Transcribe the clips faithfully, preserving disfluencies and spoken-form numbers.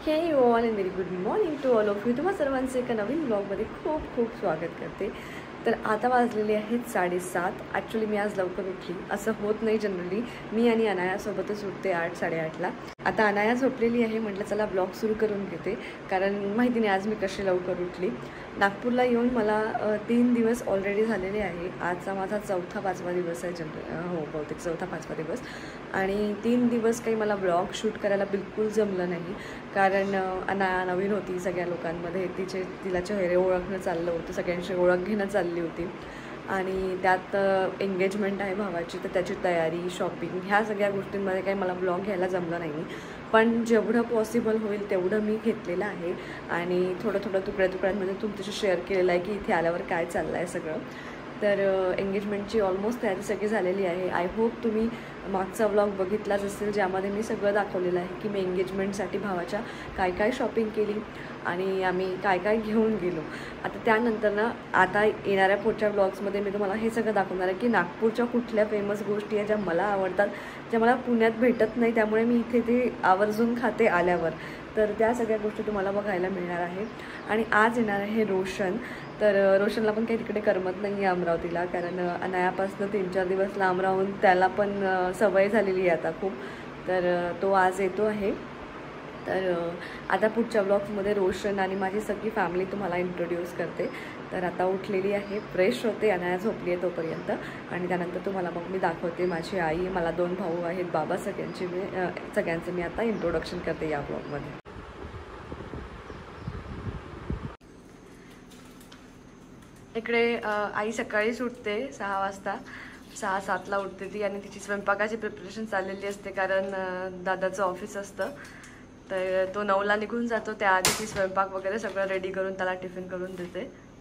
हे you all and very good morning to all of you. तुम्हा सर्वांचे एका नवीन ब्लॉगमध्ये खूप खूप स्वागत करते. तर आता वाजलेले आहेत साडेसात. ॲक्च्युली मी आज लवकर उठली, असं होत नाही जनरली. मी आणि अनायासोबतच उठते आठ साडेआठला. आता अनाया झोपलेली आहे, म्हटलं चला ब्लॉग सुरू करून घेते, कारण माहिती नाही आज मी कशी लवकर उठली. नागपूरला येऊन मला तीन दिवस ऑलरेडी झालेले आहे. आजचा माझा चौथा पाचवा दिवस आहे जनरल हो बहुतेक चौथा पाचवा दिवस. आणि तीन दिवस काही मला ब्लॉग शूट करायला बिलकुल जमलं नाही, कारण अनाया नवीन होती सगळ्या लोकांमध्ये. तिचे तिला चेहरे ओळखणं चाललं होतं, सगळ्यांची ओळख घेणं चालली होती. आणि त्यात एंगेजमेंट आहे भावाची, तर त्याची तयारी, शॉपिंग, ह्या सगळ्या गोष्टींमध्ये काही मला ब्लॉग घ्यायला जमलं नाही. पण जेवढं पॉसिबल होईल तेवढं मी घेतलेलं आहे आणि थोडं थोडं तुकड्या तुकड्यांमध्ये तुमच्याशी शेअर केलेलं आहे की इथे आल्यावर काय चाललं आहे सगळं. तर एंगेजमेंटची ऑलमोस्ट तयारी सगळी झालेली आहे. आय होप तुम्ही मागचा व्लॉग बघितलाच असेल, ज्यामध्ये मी सगळं दाखवलेलं आहे की मी एंगेजमेंटसाठी भावाच्या काय काय शॉपिंग केली आणि आम्ही काय काय घेऊन गेलो. आता त्यानंतर ना आता येणाऱ्या पुढच्या ब्लॉग्समध्ये मी तुम्हाला हे सगळं दाखवणार आहे की नागपूरच्या कुठल्या फेमस गोष्टी आहेत ज्या मला आवडतात, ज्या मला पुण्यात भेटत नाही, त्यामुळे मी इथे ते आवर्जून खाते आल्यावर. तर त्या सगळ्या गोष्टी तुम्हाला बघायला मिळणार आहे. आणि आज येणार आहे रोशन. तर रोशनला पण काही तिकडे करमत नाही आहे अमरावतीला, कारण अनायापासून तीन चार दिवस लांब राहून त्याला पण सवय झालेली आहे आता खूप. तर तो आज येतो आहे. तर आता पुढच्या ब्लॉग्समध्ये रोशन आणि माझी सगळी फॅमिली तुम्हाला इंट्रोड्यूस करते. तर आता उठलेली आहे, फ्रेश होते, अनाया झोपली आहे तोपर्यंत. आणि त्यानंतर तुम्हाला मग मी दाखवते माझी आई, मला दोन भाऊ आहेत, बाबा, सगळ्यांची मी सगळ्यांचं मी आता इंट्रोडक्शन करते या ब्लॉगमध्ये. इकडे आई सकाळीच उठते सहा वाजता, सहा सातला उठते ती. आणि तिची स्वयंपाकाची प्रिपरेशन चाललेली असते, कारण दादाचं ऑफिस असतं. तर तो नऊला निघून जातो, त्याआधी ती स्वयंपाक वगैरे सगळं रेडी करून त्याला टिफिन करून देते.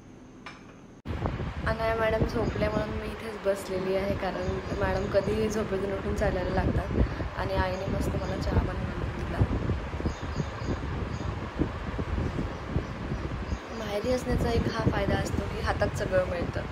अनाया मॅडम झोपले म्हणून मी इथेच बसलेली आहे, कारण मॅडम कधीही झोपेतून उठून चालायला लागतात. आणि आईने मस्त मला चहा बनवून दिला. माहेरी असण्याचा एक हा फायदा असतो की हातात सगळं मिळतं.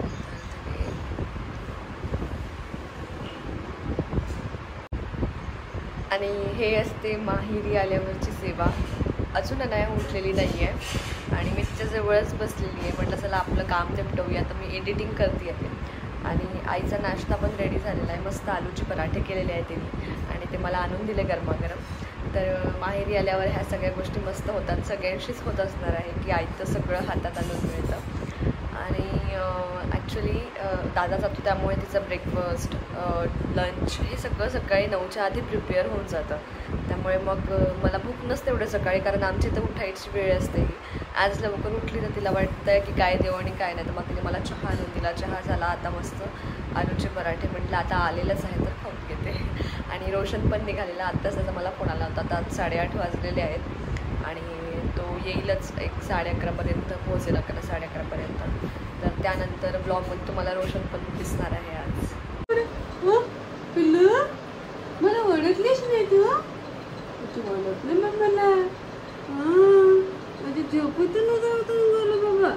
आणि हे असते माहेरी आल्यावरची सेवा. अजून अनाया उठलेली नाही आहे आणि मी तिच्याजवळच बसलेली आहे. म्हटलं चला आपलं काम निपटवूया. तर मी एडिटिंग करते आहे. आणि आईचा नाश्ता पण रेडी झालेला आहे. मस्त आलूचे पराठे केलेले आहेत तिने आणि ते मला आणून दिले गरमागरम. तर माहेरी आल्यावर ह्या सगळ्या गोष्टी मस्त होतात. सगळ्यांशीच होत असणार आहे की आईचं सगळं हातात आणून मिळतं. आणि ॲक्च्युली दादा जातो, त्यामुळे तिचं ब्रेकफास्ट, लंच हे सगळं सकाळी नऊच्या आधी प्रिपेअर होऊन जातं. त्यामुळे मग मला भूक नसते एवढं सकाळी, कारण आमची तर उठायची वेळ असते. आज लवकर उठली तर तिला वाटतं आहे की काय देऊ आणि काय नाही. तर मग तिने मला चहा आणून दिला. चहा झाला. आता मस्त आलूचे पराठे. म्हटलं आता आलेलंच आहे तर खाऊन घेते. आणि रोशन पण निघालेला. आत्ताच त्याचा मला फोन आला होता. आता साडेआठ वाजलेले आहेत आणि तो येईलच एक साडे अकरापर्यंत पोहोचेल, अकरा साडे अकरापर्यंत. तर त्यानंतर ब्लॉगमध्ये तुम्हाला रोशन पण दिसणार आहे आज. पिल्लू मला ओळखलीच नाही तू. तू ओळखलं मग मला. माझ्या झोपेतून नव्हतं बोलू बाबा.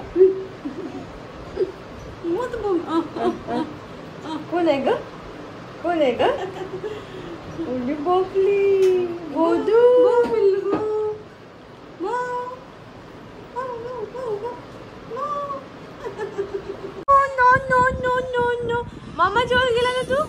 मत बघ कोण आहे ग? कोण आहे ग? ओली बोकली बोधू पिल्लू. No no no no no मामा जवळ गेला ना तू.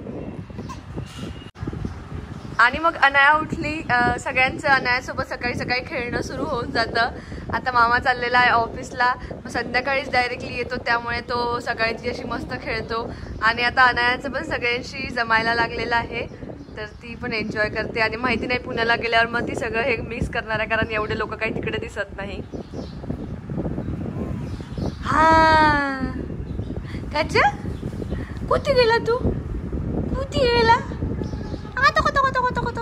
आणि मग अनाया उठली. सगळ्यांचं अनायासोबत सकाळी सकाळी खेळणं सुरू होऊन जातं. आता मामा चाललेला आहे ऑफिसला, मग संध्याकाळीच डायरेक्टली येतो, त्यामुळे तो सकाळची अशी मस्त खेळतो. आणि आता अनायाचं पण सगळ्यांशी जमायला लागलेलं आहे, तर ती पण एन्जॉय करते. आणि माहिती नाही पुण्याला गेल्यावर मग ती सगळं हे मिस करणार आहे, कारण एवढे लोक काही तिकडे दिसत नाही. हा काच कुठे गेला तू? कुठे गेला? आता कोतो कोतो कोतो कोतो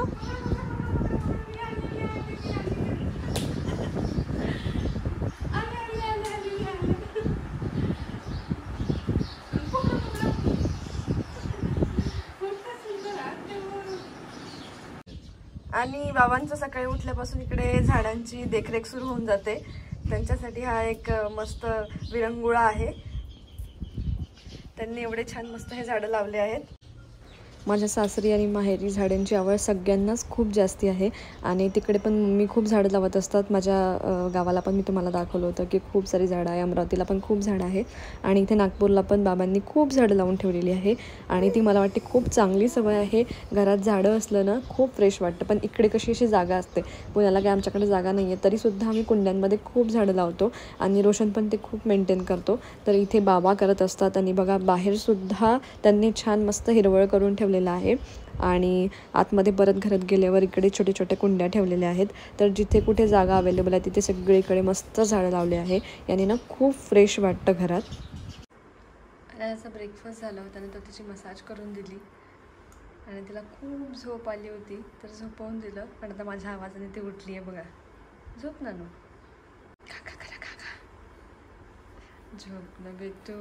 आणि बाबांचं सकाळी उठल्यापासून इकडे झाडांची देखरेख सुरू होऊन जाते. त्यांच्यासाठी हा एक मस्त विरंगुळा आहे. त्यांनी एवढे छान मस्त हे झाडं लावले आहेत. माझ्या सासरी आणि माहेरी झाडांची आवड सगळ्यांनाच खूप जास्ती आहे आणि तिकडे पण मम्मी खूप झाडं लावत असतात. माझ्या गावाला पण मी तुम्हाला दाखवलं होतं की खूप सारी झाडं आहे, अमरावतीला पण खूप झाडं आहे आणि इथे नागपूरला पण बाबांनी खूप झाडं लावून ठेवलेली आहे आणि ती मला वाटते खूप चांगली सवय आहे. घरात झाडं असलं ना खूप फ्रेश वाटतं. पण इकडे कशी अशी जागा असते, पुण्याला काय आमच्याकडे जागा नाही आहे, तरीसुद्धा आम्ही कुंड्यांमध्ये खूप झाडं लावतो आणि रोशन पण ते खूप मेंटेन करतो. तर इथे बाबा करत असतात आणि बघा बाहेरसुद्धा त्यांनी छान मस्त हिरवळ करून ठेवलेलं आहे आणि आतमध्ये परत घरात गेल्यावर इकडे छोटे छोटे कुंड्या ठेवलेल्या आहेत. तर जिथे कुठे जागा अवेलेबल आहे तिथे सगळीकडे मस्त झाडं लावले आहे. याने ना खूप फ्रेश वाटतं घरात. याचा ब्रेकफास्ट झाला होता आणि तो तिची मसाज करून दिली आणि तिला खूप झोप आली होती तर झोपवून दिलं. पण आता माझ्या आवाजाने ती उठली आहे बघा. झोप नानू, काका करा काका, झोप ना बेटू.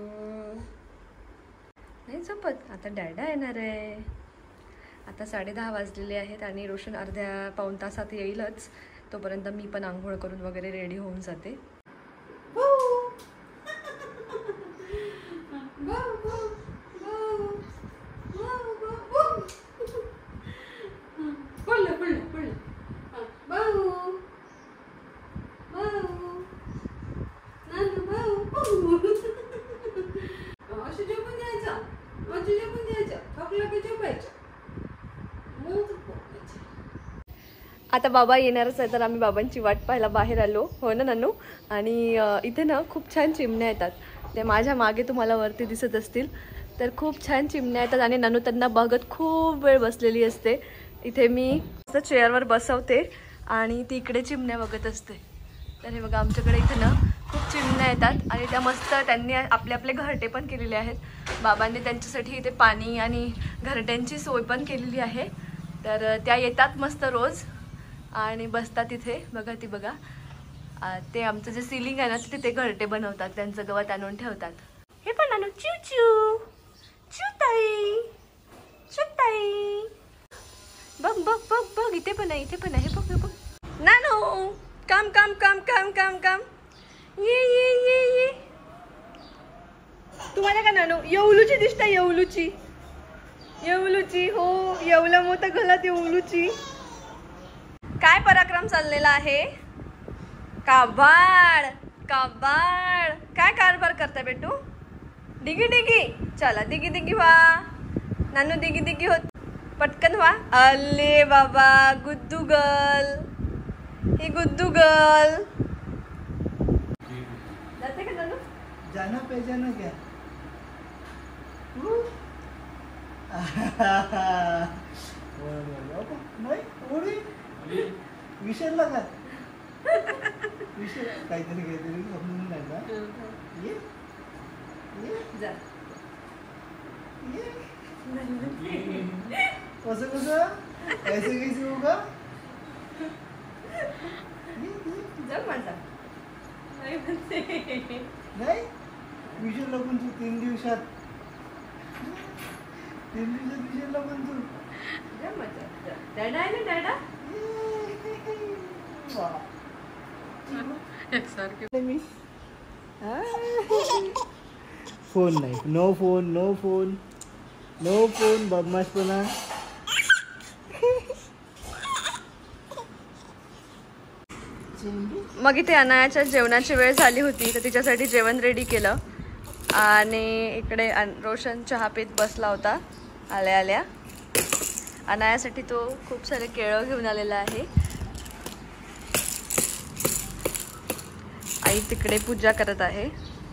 नाही झोपत, आता डॅडा येणार आहे. आता साडे दहा वाजलेले आहेत आणि रोशन अर्ध्या पाऊण तासात येईलच. तोपर्यंत मी पण आंघोळ करून वगैरे रेडी होऊन जाते. आता बाबा येणारच आहे तर आम्ही बाबांची वाट पाहायला बाहेर आलो. हो ना नानू. आणि इथे ना खूप छान चिमण्या येतात. ते माझ्या मागे तुम्हाला वरती दिसत असतील. तर खूप छान चिमण्या येतात आणि नानू त्यांना बघत खूप वेळ बसलेली असते. इथे मी चेअरवर बसवते आणि ती इकडे चिमण्या बघत असते. तर हे बघा आमच्याकडे इथे ना खूप चिमण्या येतात आणि त्या मस्त त्यांनी आपले आपले घरटे पण केलेले आहेत. बाबांनी त्यांच्यासाठी इथे पाणी आणि घरट्यांची सोय पण केलेली आहे. तर त्या येतात मस्त रोज आणि बसतात इथे. बघा ती बघा ते आमचं जे सिलिंग आहे ना तिथे घरटे बनवतात, त्यांचं गवत आणून ठेवतात. हे पण नानू चिव चिव चिवताई चिवताई. बघ बघ बघ बघ इथे पण आहे, इथे पण आहे. बघ बघ नानू काम काम काम काम काम काम. ये ये ये ये. तुम्हाला का नानू येवलूची दिसता? येवलूची येवलूची हो, येवला मोठा गलात येवलूची. काय पराक्रम चाललेला आहे? काबाड काबाड. काय कारभार करताय बेटू? डिगी डिगी. चला दिगी दिगी व्हा नानू, दिगी दिगी होत. पटकन व्हा. अल्ले बाबा गुद्दू गर्ल, ही गुद्दू गर्ल. जाते का नानू? जाना पहचाना क्या? नाही उडी विषय लगा विषय काहीतरी काहीतरी समजून नाही ना. ये ये जा. ये कसं कसं कैसे कैसे होगा? जा माझा. नाही म्हणते नाही विषय लागून तू तीन दिवसात तीन दिवसात विषय लागून तू. जा माझा. डॅडा आहे ना डॅडा. मी फोन नाही. No phone no phone no phone. बदमाशपणा. मग इथे अनायाच्या जेवणाची वेळ झाली होती तर तिच्यासाठी जेवण रेडी केलं आणि इकडे रोशन चहा पीत बसला होता. आल्या आल्या अनायासाठी तो खूप सारे केळं घेऊन आलेला आहे. आई तिकडे पूजा करत आहे.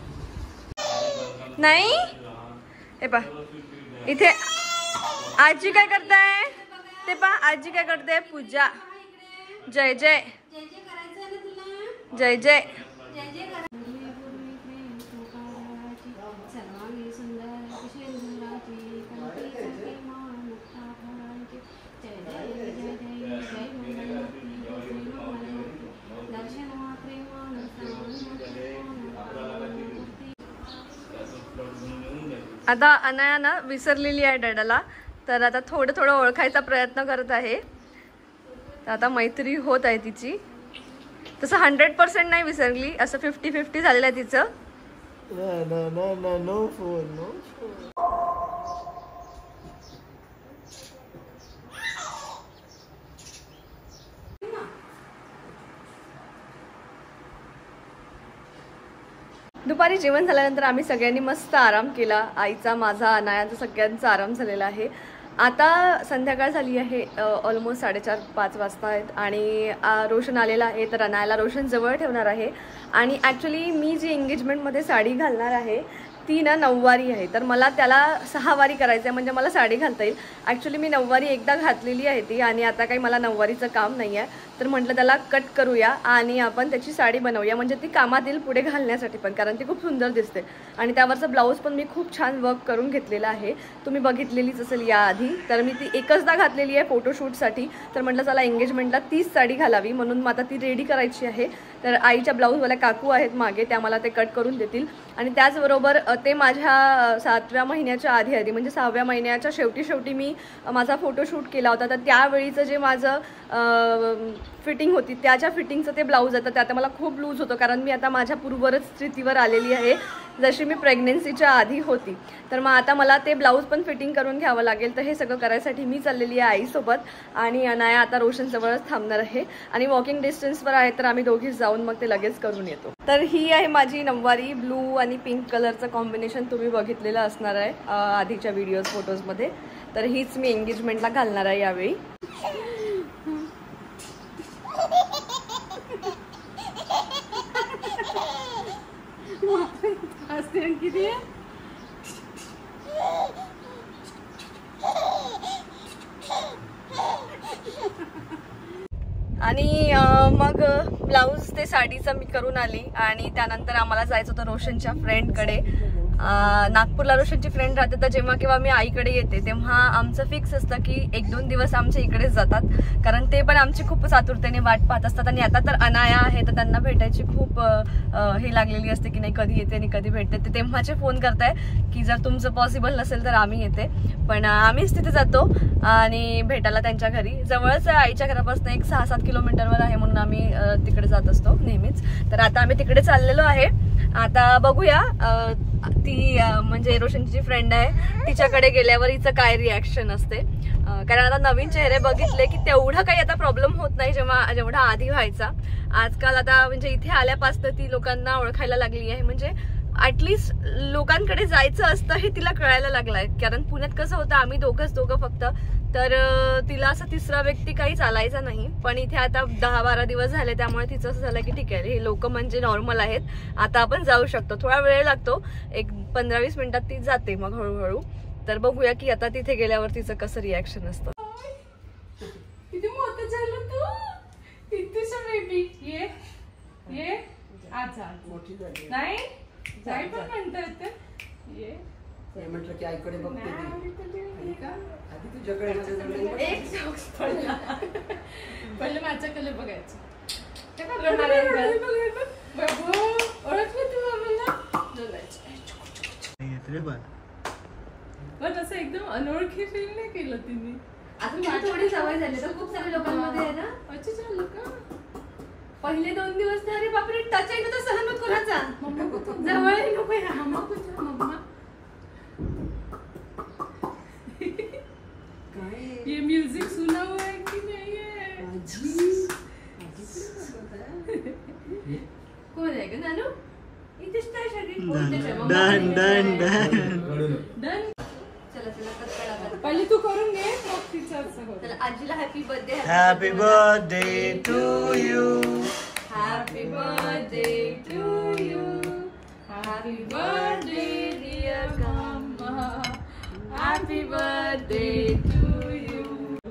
नाही हे पा इथे आजी काय करताय ते पा. आजी काय करते? पूजा. जय जय जय जय. आता अनाया ना विसरलेली आहे डॅडाला, तर आता थोडं थोडं ओळखायचा प्रयत्न करत आहे. तर आता मैत्री होत आहे तिची. तसं हंड्रेड पर्सेंट नाही विसरली, असं फिफ्टी फिफ्टी झालेलं आहे तिचं. No no no no phone no phone. दुपारी जेवण झाल्यानंतर आम्ही सगळ्यांनी मस्त आराम केला. आईचा, माझा, अनायाचा सगळ्यांचा आराम झालेला आहे. आता संध्याकाळ झाली आहे, ऑलमोस्ट साडेचार पाच वाजता आहेत आणि रोशन आलेला आहे. तर अनायाला रोशन जवळ ठेवणार आहे. आणि ॲक्च्युली मी जी एंगेजमेंटमध्ये साडी घालणार आहे ती ना नऊवारी आहे. तर मला त्याला सहावारी करायचं आहे, म्हणजे मला साडी घालता येईल. ॲक्च्युली मी नऊवारी एकदा घातलेली आहे ती आणि आता काही मला नऊवारीचं काम नाही आहे. तर म्हटलं त्याला कट करूया आणि आपण त्याची साडी बनवूया, म्हणजे ती कामात येईल पुढे घालण्यासाठी पण, कारण ती खूप सुंदर दिसते. आणि त्यावरचं ब्लाऊज पण मी खूप छान वर्क करून घेतलेलं आहे, तुम्ही बघितलेलीच असेल याआधी. तर मी ती एकचदा घातलेली आहे फोटोशूटसाठी. तर म्हटलं चला एंगेजमेंटला तीच साडी घालावी, म्हणून मग आता ती रेडी करायची आहे. तर आईच्या ब्लाऊजवाल्या काकू आहेत मागे, त्या मला ते कट करून देतील. आणि त्याचबरोबर ते माझ्या सातव्या महिन्याच्या आधी आधी म्हणजे सहाव्या महिन्याच्या शेवटी शेवटी मी माझा फोटोशूट केला होता. तर त्यावेळीचं जे माझं फिटिंग होती त्याच्या फिटिंगचं ते ब्लाऊज आहे. तर आता मला खूप लूज होतं, कारण मी आता माझ्या पूर्वरच स्थितीवर आलेली आहे जशी मी प्रेग्नेन्सीच्या आधी होती. तर मग आता मला ते ब्लाऊज पण फिटिंग करून घ्यावं लागेल. तर हे सगळं करायसाठी मी चाललेली आहे आईसोबत. आणि अनाया आता रोशनजवळच थांबणार आहे आणि वॉकिंग डिस्टन्सवर आहे. तर आम्ही दोघीच जाऊन मग ते लगेच करून येतो. तर ही आहे माझी नऊवारी. ब्लू आणि पिंक कलरचं कॉम्बिनेशन तुम्ही बघितलेलं असणार आहे आधीच्या व्हिडिओज फोटोजमध्ये. तर हीच मी एंगेजमेंटला घालणार आहे यावेळी. किती आणि मग ब्लाऊज ते साडीचं मी करून आली आणि त्यानंतर आम्हाला जायचं होतं रोशनच्या फ्रेंडकडे. नागपूरला रोशनची फ्रेंड राहते, तर जेव्हा केव्हा मी आईकडे येते तेव्हा आमचं फिक्स असतं की एक दोन दिवस आमच्या इकडेच जातात, कारण ते पण आमची खूपच आतुरतेने वाट पाहत असतात. आणि आता तर अनाया आहे तर त्यांना भेटायची खूप हे लागलेली असते की नाही कधी येते आणि कधी भेटते. ते तेव्हाचे फोन करताय की जर तुमचं पॉसिबल नसेल तर आम्ही येते, पण आम्हीच तिथे जातो आणि भेटायला त्यांच्या घरी. जवळच आईच्या घरापासून एक सहा सात किलोमीटरवर आहे, म्हणून आम्ही तिकडे जात असतो नेहमीच. तर आता आम्ही तिकडे चाललेलो आहे. आता बघूया ती म्हणजे रोशनची जी फ्रेंड आहे तिच्याकडे गेल्यावर हिचं काय रिॲक्शन असते, कारण आता नवीन चेहरे बघितले की तेवढा काही आता प्रॉब्लेम होत नाही जेव्हा जेवढा आधी व्हायचा. आजकाल आता म्हणजे इथे आल्यापासून ती लोकांना ओळखायला लागली आहे, म्हणजे ॲटलिस्ट लोकांकडे जायचं असतं हे तिला कळायला लागलंय. कारण पुण्यात कसं होतं आम्ही दोघंच दोघं फक्त, तर तिला असं तिसरा व्यक्ती काही चालायचा नाही. पण इथे आता दहा बारा दिवस झाले त्यामुळे तिचं असं झालं की ठीक आहे हे लोक म्हणजे नॉर्मल आहेत, आता आपण जाऊ शकतो. थोडा वेळ लागतो, एक पंधरा वीस मिनिटात ती जाते मग हळूहळू. तर बघूया की आता तिथे गेल्यावर तिचं कसं रिॲक्शन असतं. किती मोठं झालं तू, इतुसा बेबी. ये ये आजा मोठी झाली नाही जाई पण म्हणता येते. ये ते म्हटलं की आईकडे बघते ती का आधी तुझ्याकडे एक सॉक्स पडला. पहिले माझ्याकडे बघायचं. ओळखलं तू आम्हाला पण असं एकदम अनोळखी फील नाही केलं तिने. आता थोडी सवय झाली तर खूप साऱ्या लोकांमध्ये आहे ना. अच्छा झालं का. पहिले दोन दिवस तर अरे बापरे टच आहे तर सहन होत कोणाचा, जवळ नको या. मम्मा कुठे मम्मा ये म्यूजिक सुना हुआ है कि नहीं है. कोण आहे ग नानू. इथेच काय सगळी डन डन डन डन. चला चला कट. पहिले तू करून घे मग तिचं असं होतं. चला आजीला happy birthday. Happy birthday to you. Happy birthday to you. Happy birthday dear मम्मा. Happy birthday to you.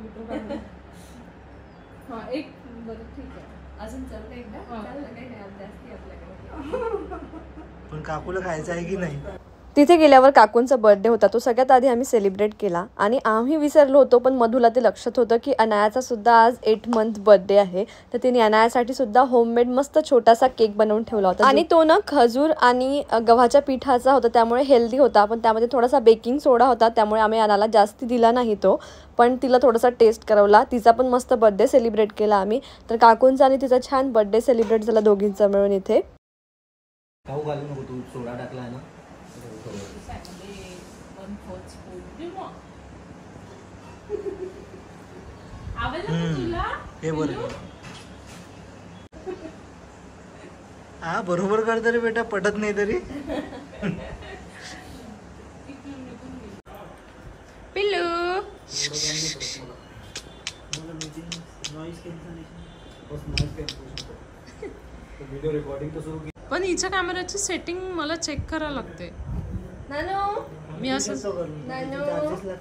हा एक बरं ठीक आहे. अजून चालतं एकदा चाललं काही नाही जास्ती आपल्याकडे. पण काकूला खायचं आहे की नाही. तिथे गेल्यावर काकूंचा बर्थडे होता, तो सगळ्यात आधी आम्ही सेलिब्रेट केला. आणि आम्ही विसरलो होतो पण मधुला ते लक्षात होतं की अनायाचा सुद्धा आज एट मंथ बर्थडे आहे. तर तिने अनायासाठी सुद्धा होममेड मस्त छोटासा केक बनवून ठेवला होता आणि तो ना खजूर आणि गव्हाच्या पिठाचा होता, त्यामुळे हेल्दी होता. पण त्यामध्ये थोडासा बेकिंग सोडा होता, त्यामुळे आम्ही अनाला जास्ती दिला नाही तो, पण तिला थोडासा टेस्ट करवला. तिचा पण मस्त बर्थडे सेलिब्रेट केला आम्ही. तर काकूंचा आणि तिचा छान बर्थडे सेलिब्रेट झाला दोघींचा मिळून इथे. खाऊ घालू नको तू, सोडा टाकला ना. आवडलं तुला हे बरं. हा बरोबर करतो रे बेटा, पटत नाही तरी. पिल्लू व्हिडिओ रेकॉर्डिंग तर सुरू केली. पण हिच्या कॅमेऱ्याची सेटिंग मला चेक करायला लागते. नानू मी असं नानू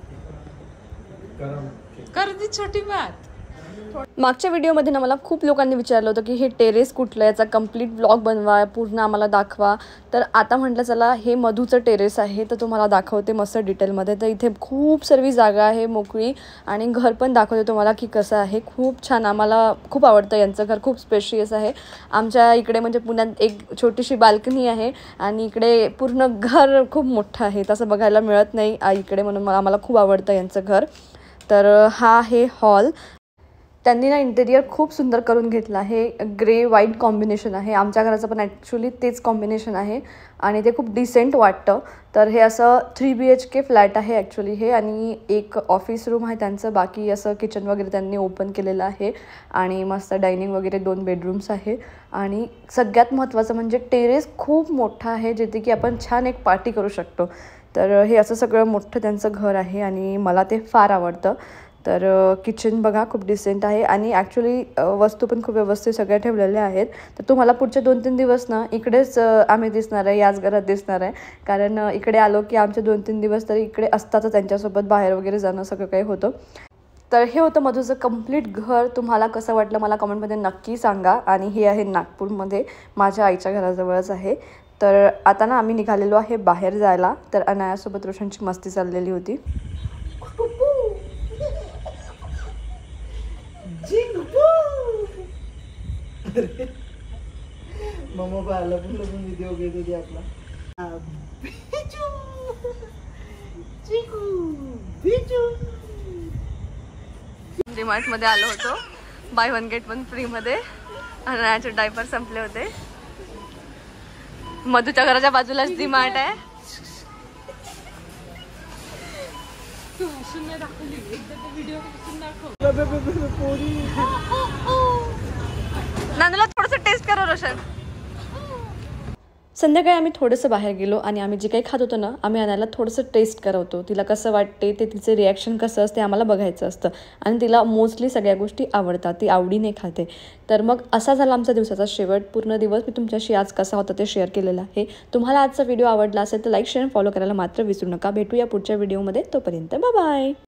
कर दी छोटी बात. मागच्या व्हिडिओमध्ये ना मला खूप लोकांनी विचारलं होतं की हे टेरेस कुठलं, याचा कम्प्लीट ब्लॉग बनवा, पूर्ण आम्हाला दाखवा. तर आता म्हटलं चला हे मधूचं टेरेस आहे तर तुम्हाला दाखवते मस्त डिटेलमध्ये. तर इथे खूप सर्व जागा आहे मोकळी आणि घर पण दाखवते तुम्हाला की कसं आहे. खूप छान, आम्हाला खूप आवडतं यांचं घर, खूप स्पेशियस आहे. आमच्या इकडे म्हणजे पुण्यात एक छोटीशी बाल्कनी आहे आणि इकडे पूर्ण घर खूप मोठं आहे, तसं बघायला मिळत नाही इकडे, म्हणून मला आम्हाला खूप आवडतं यांचं घर. तर हा आहे हॉल. त्यांनी ना इंटेरियर खूप सुंदर करून घेतलं आहे. ग्रे व्हाईट कॉम्बिनेशन आहे. आमच्या घराचं पण ॲक्च्युली तेच कॉम्बिनेशन आहे आणि ते खूप डिसेंट वाटतं. तर हे असं three B H K flat आहे ॲक्च्युली हे, आणि एक ऑफिस रूम आहे त्यांचं. बाकी असं किचन वगैरे त्यांनी ओपन केलेलं आहे आणि मस्त डायनिंग वगैरे, दोन बेडरूम्स आहे. आणि सगळ्यात महत्त्वाचं म्हणजे टेरेस खूप मोठा आहे जिथे की आपण छान एक पार्टी करू शकतो. तर हे असं सगळं मोठं त्यांचं घर आहे आणि मला ते फार आवडतं. तर किचन बघा खूप डिसेंट आहे आणि ॲक्च्युली वस्तू पण खूप व्यवस्थित सगळ्या ठेवलेल्या आहेत. तर तुम्हाला पुढचे दोन तीन दिवस ना इकडेच आम्ही दिसणार आहे, याच घरात दिसणार आहे. कारण इकडे आलो की आमचे दोन तीन दिवस तरी इकडे असतातच, त्यांच्यासोबत बाहेर वगैरे जाणं सगळं काही होतं. तर हे होतं मधूचं कम्प्लीट घर. तुम्हाला कसं वाटलं मला कमेंटमध्ये नक्की सांगा. आणि हे आहे नागपूरमध्ये, माझ्या आईच्या घराजवळच आहे. तर आता ना आम्ही निघालेलो आहे बाहेर जायला. तर अनायासोबत रोशनची मस्ती चाललेली होती. मम्मा पण लपून लपून व्हिडिओ घेत होती आपला. डीमार्ट मध्ये आलो होतो, buy one get one free मध्ये. अनायाचे डायपर संपले होते. मधूच्या घराच्या बाजूलाच डीमार्ट आहे. नानूला थोडंसं टेस्ट करो रोशन. संध्याकाळी आम्ही थोडंसं बाहेर गेलो आणि आम्ही जे काही खात होतो ना, आम्ही आणायला थोडंसं टेस्ट करवतो. तिला कसं वाटते ते, तिचे रिॲक्शन कसं असते आम्हाला बघायचं असतं. आणि तिला मोस्टली सगळ्या गोष्टी आवडतात, ती आवडीने खाते. तर मग असा झाला आमचा दिवसाचा शेवट. पूर्ण दिवस मी तुमच्याशी आज कसा होता ते शेअर केलेलं आहे. तुम्हाला आजचा व्हिडिओ आवडला असेल तर लाईक शेअर फॉलो करायला मात्र विसरू नका. भेटूया पुढच्या व्हिडिओमध्ये. तोपर्यंत बाय बाय.